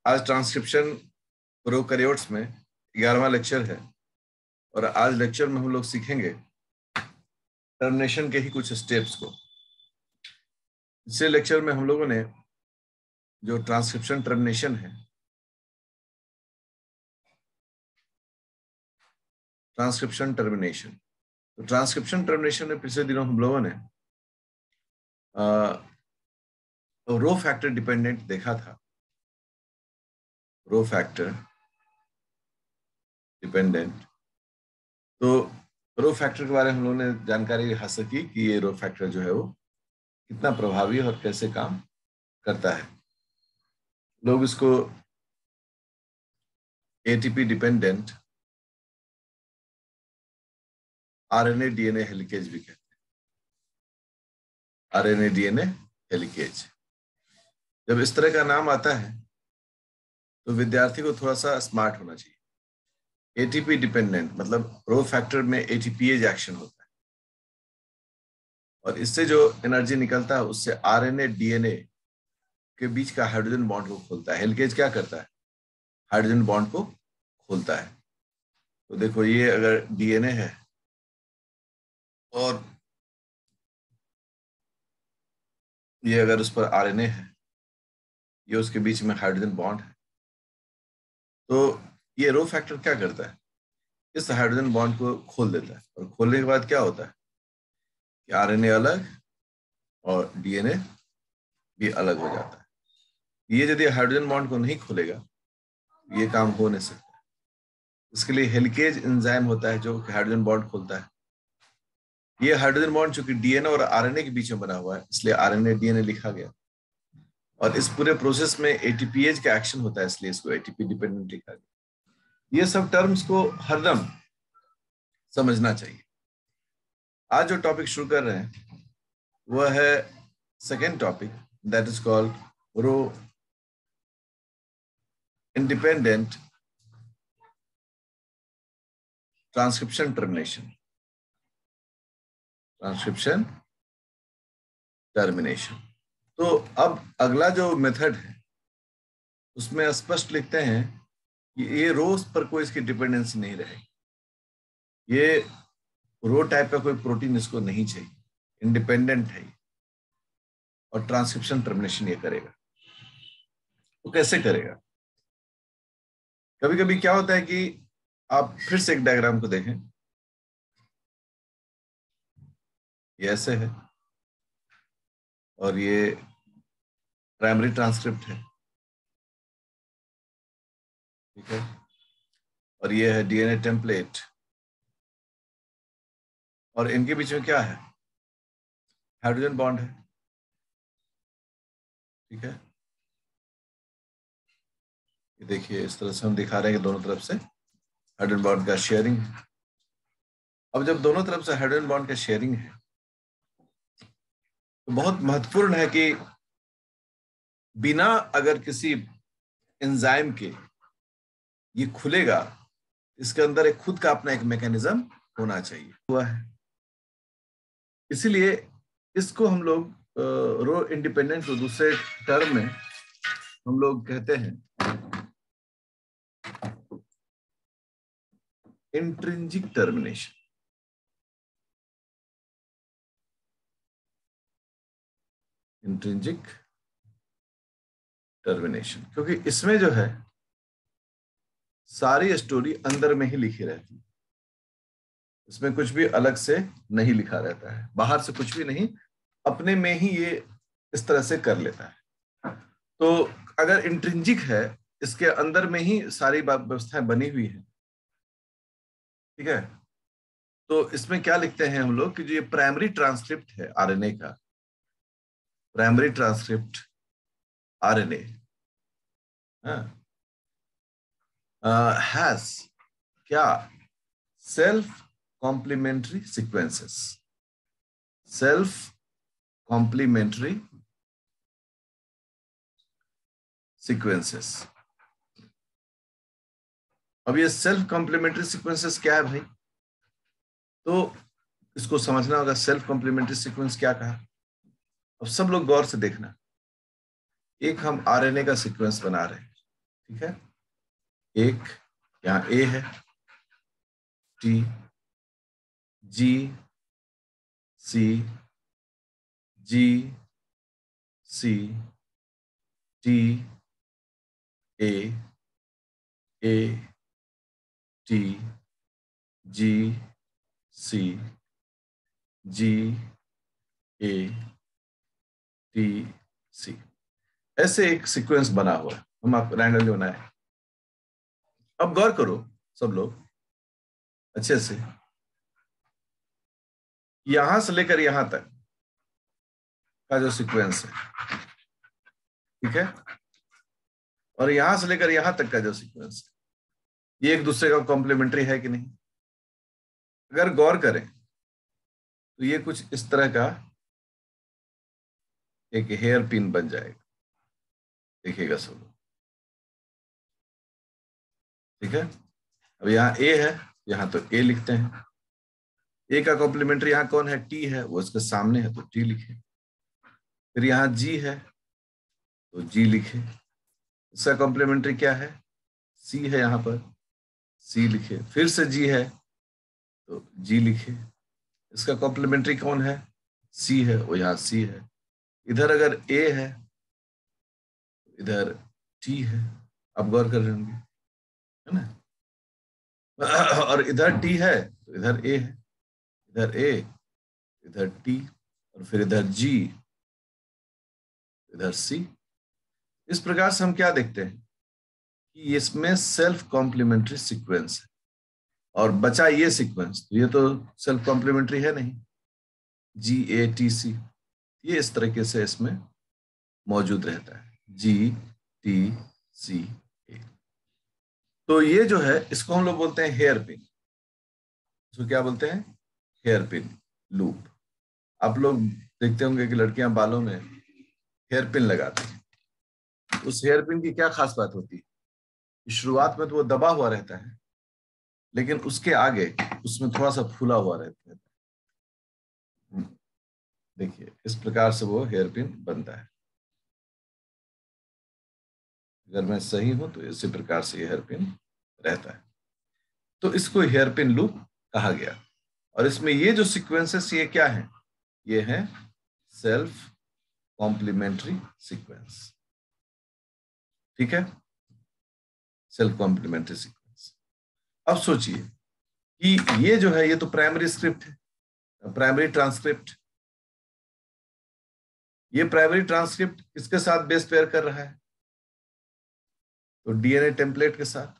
आज transcription prokaryotes में 11वां lecture है और आज लेक्चर में हम लोग सीखेंगे टर्मिनेशन के ही कुछ स्टेप्स को। पिछले लेक्चर में हम लोगों ने जो ट्रांसक्रिप्शन टर्मिनेशन है, ट्रांसक्रिप्शन टर्मिनेशन में पिछले दिनों हम लोगों ने रो फैक्टर डिपेंडेंट देखा था। रो फैक्टर डिपेंडेंट, तो रो फैक्टर के बारे में हम लोगों ने जानकारी हासिल की कि ये रो फैक्टर जो है वो कितना प्रभावी और कैसे काम करता है। लोग इसको ATP dependent RNA DNA helicase भी कहते हैं। आरएनए डीएनए हेलिकेज, जब इस तरह का नाम आता है तो विद्यार्थी को थोड़ा सा स्मार्ट होना चाहिए। एटीपी डिपेंडेंट मतलब रो फैक्टर में एटीपीएज एक्शन होता है और इससे जो एनर्जी निकलता है उससे आरएनए डीएनए के बीच का हाइड्रोजन बॉन्ड को खोलता है। हेलिकेज क्या करता है? हाइड्रोजन बॉन्ड को खोलता है। तो देखो, ये अगर डीएनए है और ये अगर उस पर आरएनए है, ये उसके बीच में हाइड्रोजन बॉन्ड है, तो ये रो फैक्टर क्या करता है? इस हाइड्रोजन बॉन्ड को खोल देता है और खोलने के बाद क्या होता है कि आरएनए अलग और डीएनए भी अलग हो जाता है। ये यदि हाइड्रोजन बॉन्ड को नहीं खोलेगा ये काम हो नहीं सकता। इसके लिए हेलिकेज एंजाइम होता है जो हाइड्रोजन बॉन्ड खोलता है। ये हाइड्रोजन बॉन्ड चूंकि डीएनए और आरएनए के बीच में बना हुआ है, इसलिए आरएनए डीएनए लिखा गया और इस पूरे प्रोसेस में एटीपीएज का एक्शन होता है, इसलिए इसको एटीपी डिपेंडेंट लिखा गया। ये सब टर्म्स को हरदम समझना चाहिए। आज जो टॉपिक शुरू कर रहे हैं वह है second topic, that is called rho independent transcription termination. Transcription termination. तो अब अगला जो मेथड है उसमें स्पष्ट लिखते हैं कि ये रोज पर कोई इसकी डिपेंडेंसी नहीं रहेगी। ये रो टाइप का कोई प्रोटीन इसको नहीं चाहिए, इंडिपेंडेंट है और ट्रांसक्रिप्शन टर्मिनेशन ये करेगा। तो कैसे करेगा? कभी कभी क्या होता है कि आप फिर से एक डायग्राम को देखें, ये ऐसे है और ये प्राइमरी ट्रांसक्रिप्ट है, ठीक है, और ये है डीएनए टेम्पलेट और इनके बीच में क्या है? हाइड्रोजन बॉन्ड है, ठीक है। ये देखिए, इस तरह से हम दिखा रहे हैं कि दोनों तरफ से हाइड्रोजन बॉन्ड का शेयरिंग है। अब जब दोनों तरफ से हाइड्रोजन बॉन्ड का शेयरिंग है तो बहुत महत्वपूर्ण है कि बिना अगर किसी एंजाइम के ये खुलेगा, इसके अंदर एक खुद का अपना एक मैकेनिज्म होना चाहिए हुआ है। इसीलिए इसको हम लोग रो इंडिपेंडेंट को दूसरे टर्म में हम लोग कहते हैं इंट्रिंसिक टर्मिनेशन। इंट्रिंसिक टर्मिनेशन, क्योंकि इसमें जो है सारी स्टोरी अंदर में ही लिखी रहती है, इसमें कुछ भी अलग से नहीं लिखा रहता है, बाहर से कुछ भी नहीं, अपने में ही ये इस तरह से कर लेता है। तो अगर इंट्रिंसिक है, इसके अंदर में ही सारी व्यवस्थाएं बनी हुई है, ठीक है। तो इसमें क्या लिखते हैं हम लोग कि जो ये प्राइमरी ट्रांसक्रिप्ट है आरएनए का, प्राइमरी ट्रांसक्रिप्ट आरएनए हैज क्या? Self complementary sequences. Self complementary sequences. अब ये सेल्फ कॉम्प्लीमेंट्री सीक्वेंसेस क्या है भाई? तो इसको समझना होगा, सेल्फ कॉम्प्लीमेंट्री सीक्वेंस क्या कहा। अब सब लोग गौर से देखना, एक हम आरएनए का सीक्वेंस बना रहे हैं, ठीक है, एक यहाँ ए है, T, G, C, G, C, T, A, T, G, C, G, A, T, C, ऐसे एक सीक्वेंस बना हुआ है, हम आप रैंडमली बनाए। अब गौर करो सब लोग अच्छे से, यहां से लेकर यहां तक का जो सीक्वेंस है, ठीक है, और यहां से लेकर यहां तक का जो सीक्वेंस है, ये एक दूसरे का कॉम्प्लीमेंट्री है कि नहीं? अगर गौर करें तो ये कुछ इस तरह का एक हेयर पिन बन जाएगा, देखिएगा सब लोग, ठीक है। अब यहाँ ए है, यहाँ तो ए लिखते हैं, ए का कॉम्प्लीमेंट्री यहाँ कौन है? टी है, वो इसके सामने है तो टी लिखे। फिर यहाँ जी है तो जी लिखे, इसका कॉम्प्लीमेंट्री क्या है? सी है, यहाँ पर सी लिखे। फिर से जी है तो जी लिखे, इसका कॉम्प्लीमेंट्री कौन है? सी है, वो यहाँ सी है। इधर अगर ए है तो इधर टी है, आप गौर कर रहे होंगे, है ना। और इधर टी है तो इधर ए है, इधर ए, इधर टी, और फिर इधर जी, इधर सी। इस प्रकार से हम क्या देखते हैं कि इसमें सेल्फ कॉम्प्लीमेंट्री सीक्वेंस है, और बचा ये सीक्वेंस, तो ये तो सेल्फ कॉम्प्लीमेंट्री है नहीं, जी ए टी सी, ये इस तरीके से इसमें मौजूद रहता है, जी टी सी ए। तो ये जो है इसको हम लोग बोलते हैं हेयर पिन। इसको क्या बोलते हैं? Hairpin loop. आप लोग देखते होंगे कि लड़कियां बालों में हेयर पिन लगाती हैं। उस हेयर पिन की क्या खास बात होती है? शुरुआत में तो वो दबा हुआ रहता है, लेकिन उसके आगे उसमें थोड़ा सा फूला हुआ रहता है। देखिए इस प्रकार से वो हेयर पिन बनता है। अगर मैं सही हूं तो इसी प्रकार से ये हेयर पिन रहता है, तो इसको हेयर पिन लूप कहा गया। और इसमें ये जो सीक्वेंसेस ये क्या है? ये है सेल्फ कॉम्प्लीमेंट्री सीक्वेंस, ठीक है, सेल्फ कॉम्प्लीमेंट्री सीक्वेंस। अब सोचिए कि ये जो है ये तो प्राइमरी स्क्रिप्ट है, प्राइमरी ट्रांसक्रिप्ट। ये प्राइमरी ट्रांसक्रिप्ट किसके साथ बेस पेयर कर रहा है? तो डीएनए टेम्पलेट के साथ,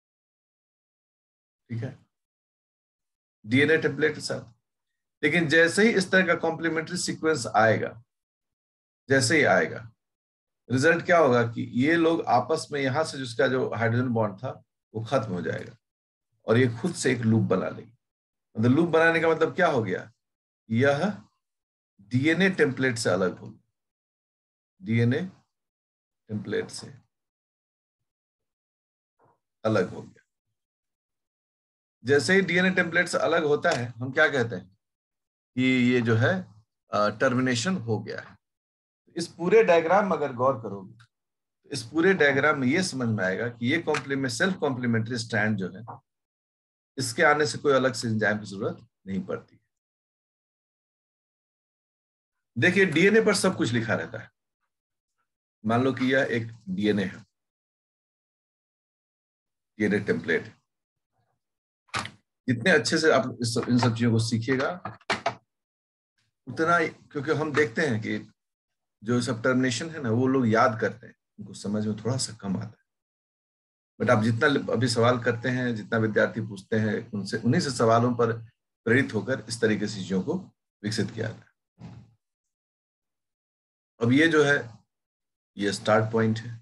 ठीक है, डीएनए टेम्पलेट के साथ। लेकिन जैसे ही इस तरह का कॉम्प्लीमेंट्री सीक्वेंस आएगा, जैसे ही आएगा, रिजल्ट क्या होगा कि ये लोग आपस में यहां से जिसका जो हाइड्रोजन बॉन्ड था वो खत्म हो जाएगा, और ये खुद से एक लूप बना लेगी। मतलब लूप बनाने का मतलब क्या हो गया? यह डीएनए टेम्पलेट से अलग होगी, डीएनए टेम्पलेट से अलग हो गया। जैसे ही डीएनए टेम्पलेट से अलग होता है, हम क्या कहते हैं कि ये जो है टर्मिनेशन हो गया है। इस पूरे डायग्राम में अगर गौर करोगे तो इस पूरे डायग्राम में ये समझ में आएगा कि ये कॉम्प्लीमेंट सेल्फ कॉम्प्लीमेंट्री स्ट्रैंड जो है, इसके आने से कोई अलग से एंजाइम की जरूरत नहीं पड़ती। देखिए डीएनए पर सब कुछ लिखा रहता है। मान लो कि यह एक डीएनए है, डीएनए टेम्पलेट। जितने अच्छे से आप इन सब चीजों को सीखिएगा उतना, क्योंकि हम देखते हैं कि जो सब टर्मिनेशन है ना वो लोग याद करते हैं, उनको समझ में थोड़ा सा कम आता है। बट आप जितना अभी सवाल करते हैं, जितना विद्यार्थी पूछते हैं, उनसे उन्हीं से सवालों पर प्रेरित होकर इस तरीके से चीजों को विकसित किया जाता है। अब ये जो है ये स्टार्ट पॉइंट है,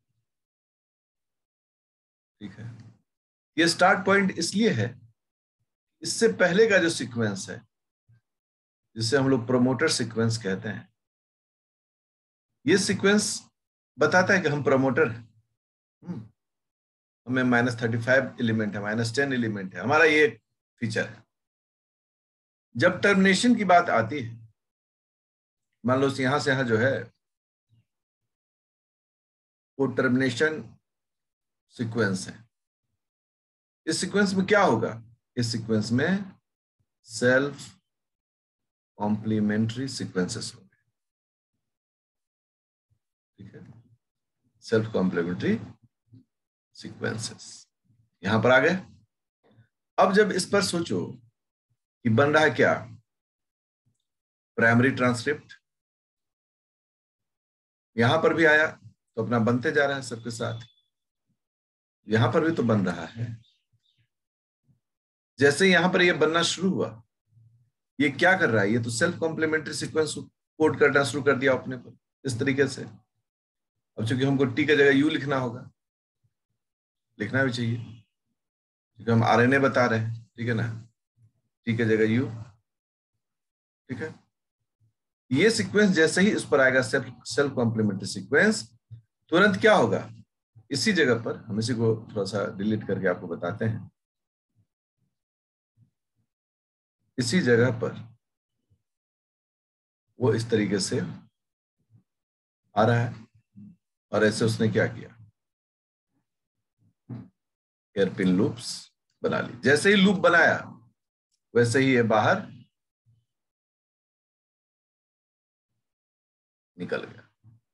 ठीक है। ये स्टार्ट पॉइंट इसलिए है, इससे पहले का जो सीक्वेंस है जिसे हम लोग प्रोमोटर सीक्वेंस कहते हैं, ये सीक्वेंस बताता है कि हम प्रोमोटर हैं। हमें -35 एलिमेंट है, -10 एलिमेंट है, हमारा ये फीचर है। जब टर्मिनेशन की बात आती है, मान लो यहां से यहां जो है वो टर्मिनेशन सीक्वेंस है। इस सीक्वेंस में क्या होगा? इस सीक्वेंस में सेल्फ कॉम्प्लीमेंट्री सीक्वेंसेस होंगे, ठीक है, सेल्फ कॉम्प्लीमेंट्री सीक्वेंसेस यहां पर आ गए। अब जब इस पर सोचो कि बन रहा है क्या, प्राइमरी ट्रांसक्रिप्ट यहां पर भी आया तो अपना बनते जा रहा है सबके साथ, यहां पर भी तो बन रहा है। जैसे यहां पर ये बनना शुरू हुआ, ये क्या कर रहा है, ये तो सेल्फ कॉम्प्लीमेंट्री सीक्वेंस कोड करना शुरू कर दिया अपने पर इस तरीके से। अब चूंकि हमको टी की जगह यू लिखना होगा, लिखना भी चाहिए क्योंकि हम आरएनए बता रहे हैं, ठीक है ना, टी की जगह यू, ठीक है। ये सीक्वेंस जैसे ही उस पर आएगा सेल्फ कॉम्प्लीमेंट्री सीक्वेंस, तुरंत क्या होगा, इसी जगह पर हम इसी को थोड़ा सा डिलीट करके आपको बताते हैं, इसी जगह पर वो इस तरीके से आ रहा है और ऐसे उसने क्या किया, हेयरपिन लूप्स बना ली। जैसे ही लूप बनाया वैसे ही ये बाहर निकल गया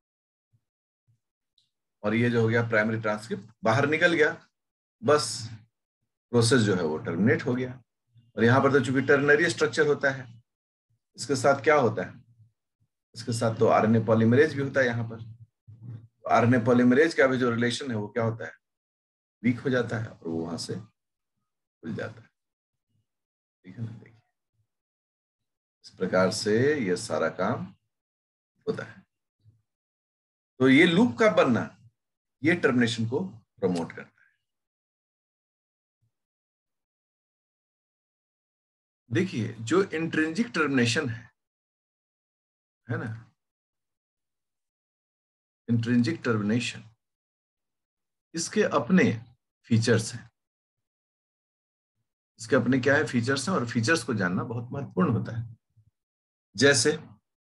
और ये जो हो गया प्राइमरी ट्रांसक्रिप्ट बाहर निकल गया, बस प्रोसेस जो है वो टर्मिनेट हो गया। और यहां पर तो चूंकि टर्नरी स्ट्रक्चर होता है, इसके साथ क्या होता है, इसके साथ तो आरएनए पॉलीमरेज भी होता है। यहाँ पर आरएनए पॉलीमरेज का भी जो रिलेशन है वो क्या होता है, वीक हो जाता है और वो वहां से खुल जाता है, ठीक है ना। देखिए इस प्रकार से ये सारा काम होता है। तो ये लूप का बनना ये टर्मिनेशन को प्रमोट करता है। देखिए जो इंट्रिंसिक टर्मिनेशन है ना, इंट्रिंसिक टर्मिनेशन इसके अपने फीचर्स हैं, इसके अपने क्या है फीचर्स हैं, और फीचर्स को जानना बहुत महत्वपूर्ण होता है। जैसे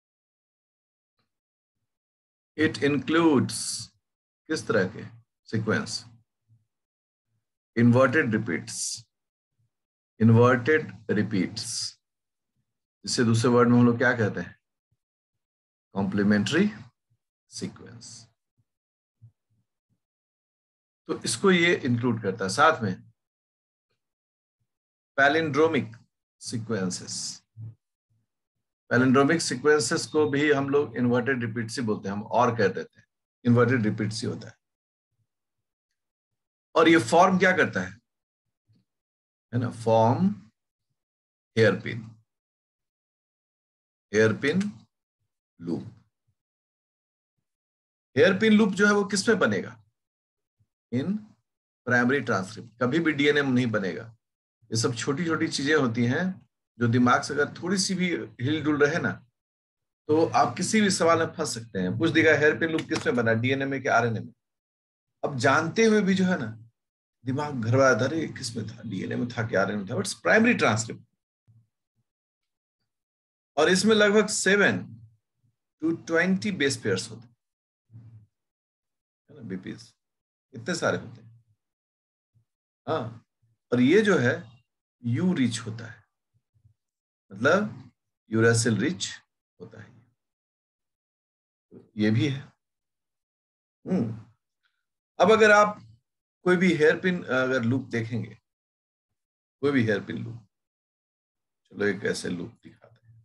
इट इंक्लूड्स किस तरह के sequence, inverted repeats, inverted repeats, जिसे दूसरे वर्ड में हम लोग क्या कहते हैं, कॉम्प्लीमेंट्री सीक्वेंस। तो इसको ये इंक्लूड करता है। साथ में पैलिंड्रोमिक सीक्वेंसेस, पैलिंड्रोमिक सीक्वेंसेस को भी हम लोग इन्वर्टेड रिपीट्स ही बोलते हैं, हम और कह देते हैं, इन्वर्टेड रिपीट्स ही होता है। और ये फॉर्म क्या करता है ना, form hairpin, hairpin loop. Hairpin loop जो है वो किस में बनेगा, इन प्राइमरी ट्रांसक्रिप्ट, कभी भी डीएनए में नहीं बनेगा। ये सब छोटी छोटी चीजें होती हैं जो दिमाग से अगर थोड़ी सी भी हिल डुल रहे ना, तो आप किसी भी सवाल में फंस सकते हैं। पूछ देगा हेयरपिन लूप किस में बना, डीएनए में कि आरएनए में। अब जानते हुए भी जो है ना दिमाग घर वाला था, अरे किस में था, डीएनए में था कि आरएनए में था, बट प्राइमरी ट्रांसक्रिप्ट। और इसमें लगभग 7 to 20 बेस पेयर्स होते हैं ना, बीपीज इतने सारे होते हैं। हाँ, और ये जो है यू रिच होता है, मतलब यूरासिल रिच होता है, ये भी है। अब अगर आप कोई भी हेयर पिन अगर लूप देखेंगे, कोई भी हेयर पिन लूप, चलो एक ऐसे लूप दिखाते हैं,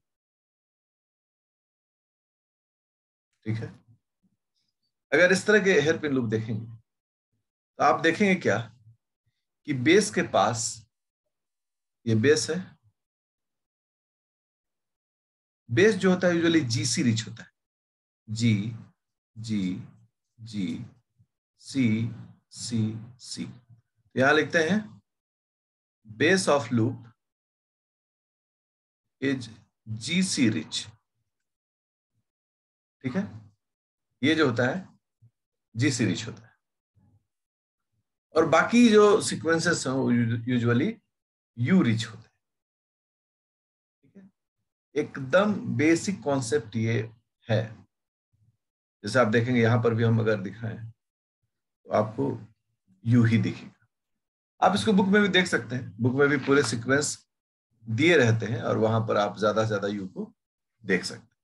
ठीक है। अगर इस तरह के हेयर पिन लूप देखेंगे तो आप देखेंगे क्या कि बेस के पास, ये बेस है, बेस जो होता है यूजुअली जीसी रिच होता है, जी जी जी सी सी सी। यहां लिखते हैं base of loop is GC rich, ठीक है। ये जो होता है जीसी रिच होता है, और बाकी जो सीक्वेंसेस हैं वो यूजुअली यू रिच होते हैं, ठीक है। एकदम बेसिक कॉन्सेप्ट ये है। जैसे आप देखेंगे यहां पर भी हम अगर दिखाएं तो आपको यू ही दिखेगा। आप इसको बुक में भी देख सकते हैं, बुक में भी पूरे सीक्वेंस दिए रहते हैं और वहां पर आप ज्यादा से ज्यादा यू को देख सकते हैं।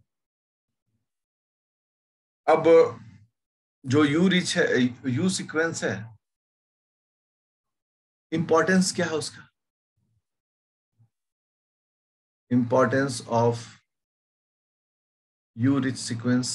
अब जो यू रिच है, यू सीक्वेंस है, इंपॉर्टेंस क्या है उसका? Importance of U rich sequence,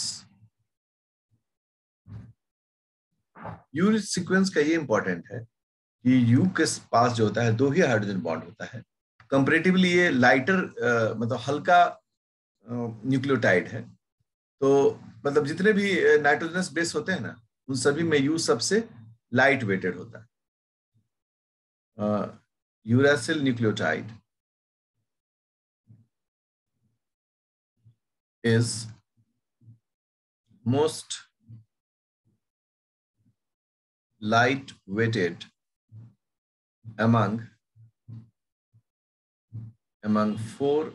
U rich sequence का ये इंपॉर्टेंट है कि यू के पास जो होता है 2 ही हाइड्रोजन बॉन्ड होता है। कंपैरेटिवली ये लाइटर मतलब हल्का न्यूक्लियोटाइड है। तो मतलब जितने भी नाइट्रोजनस बेस होते हैं ना, उन सभी में यू सबसे लाइट वेटेड होता है। Uracil nucleotide is most light weighted among 4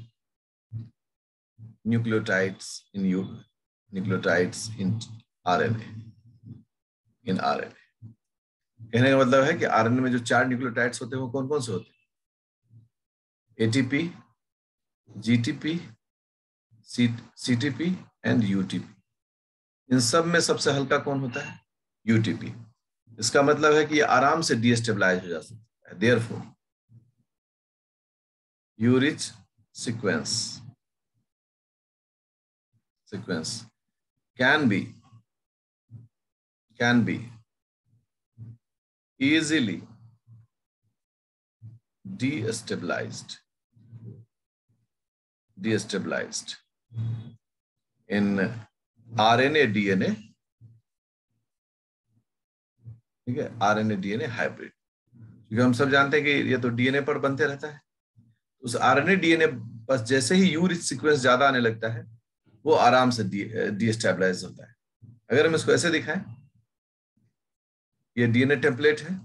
nucleotides in RNA। कहने का मतलब है कि आरएनए में जो 4 न्यूक्लियोटाइड्स होते हैं वो कौन कौन से होते हैं? ATP, GTP, CTP and UTP. इन सब में सबसे हल्का कौन होता है? यूटीपी। इसका मतलब है कि ये आराम से डीस्टेबलाइज हो जा सकता है। Therefore U rich sequence can be easily destabilized in RNA DNA, ठीक है, RNA DNA हाइब्रिड। क्योंकि हम सब जानते हैं कि ये तो डीएनए पर बनते रहता है, उस आरएनए डीएनए बस जैसे ही यू रिच सीक्वेंस ज्यादा आने लगता है वो आराम से डीस्टेबलाइज होता है। अगर हम इसको ऐसे दिखाएं, ये डीएनए टेम्पलेट है,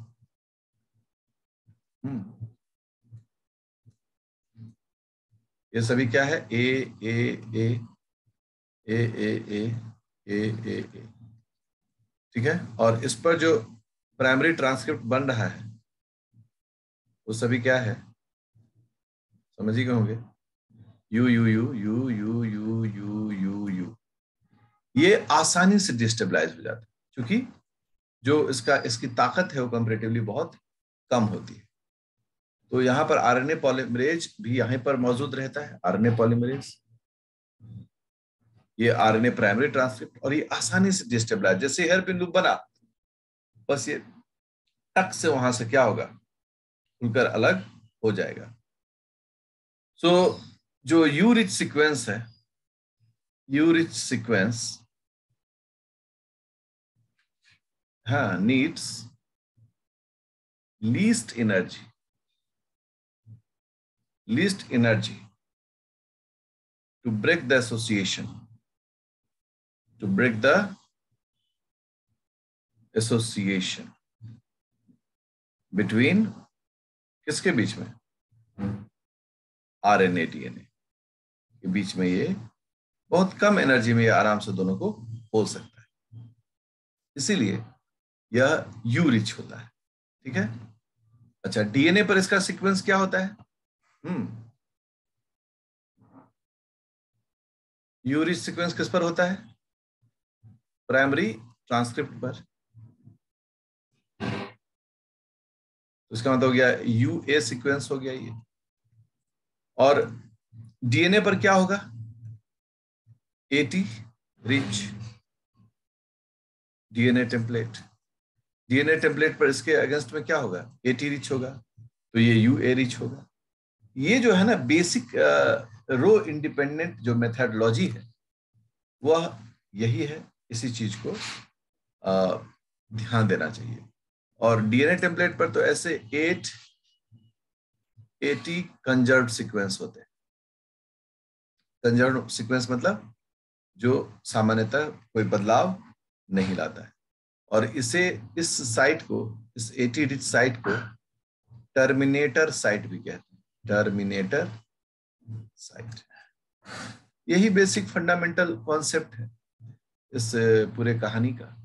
ये सभी क्या है? ए ए ए ए ए ए ए ए ए, ठीक है। और इस पर जो प्राइमरी ट्रांसक्रिप्ट बन रहा है वो सभी क्या है? समझ ही गए होंगे। U U U U U U U U U. ये आसानी से डिस्टेबलाइज हो जाता है क्योंकि जो इसकी ताकत है वो कंपैरेटिवली बहुत कम होती है। तो यहाँ पर आरएनए पॉलीमरेज भी यहाँ पर मौजूद रहता है। आरएनए पॉलीमरेज, ये आरएनए प्राइमरी ट्रांसक्रिप्ट, और ये आसानी से डिस्टेबलाइज, जैसे हेयर पिन लूप बना बस ये टक से वहां से क्या होगा? खुलकर अलग हो जाएगा। सो जो यू रिच सीक्वेंस है, यू रिच सीक्वेंस हाँ needs least energy to break the association between किसके बीच में? आरएनए डीएनए के बीच में। ये बहुत कम एनर्जी में ये आराम से दोनों को खोल सकता है, इसीलिए यह यू रिच होता है। ठीक है। अच्छा, डीएनए पर इसका सीक्वेंस क्या होता है? यू रिच सीक्वेंस किस पर होता है? प्राइमरी ट्रांसक्रिप्ट पर। तो इसका मतलब हो गया यूए सीक्वेंस हो गया ये। और डीएनए पर क्या होगा? AT rich DNA template. DNA template पर इसके अगेंस्ट में क्या होगा? एटी रिच होगा, तो ये यूए रिच होगा। ये जो है ना बेसिक रो इंडिपेंडेंट जो मेथडोलॉजी है वह यही है। इसी चीज को ध्यान देना चाहिए। और डीएनए टेम्पलेट पर तो ऐसे 80 कंजर्व्ड सीक्वेंस होते हैं। कंजर्व्ड सीक्वेंस मतलब जो सामान्यतः कोई बदलाव नहीं लाता है। और इसे इस साइट को, इस 80 रिच साइट को टर्मिनेटर साइट भी कहते हैं। टर्मिनेटर साइट, यही बेसिक फंडामेंटल कॉन्सेप्ट है इस पूरे कहानी का।